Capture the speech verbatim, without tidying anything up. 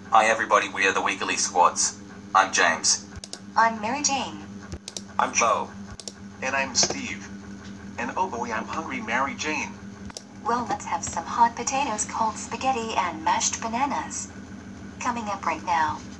Hi everybody, we are the Weekly Squads. I'm James. I'm Mary Jane. I'm Joe. And I'm Steve. And oh boy, I'm hungry, Mary Jane. Well, let's have some hot potatoes, cold spaghetti, and mashed bananas. Coming up right now.